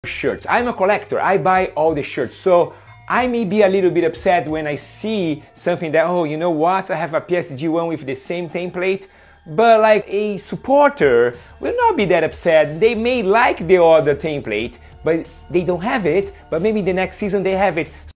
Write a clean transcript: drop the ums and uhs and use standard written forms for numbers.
shirts. I'm a collector, I buy all the shirts, so I may be a little bit upset when I see something that, oh, you know what, I have a PSG one with the same template, but like a supporter will not be that upset. They may like the other template, but they don't have it, but maybe the next season they have it.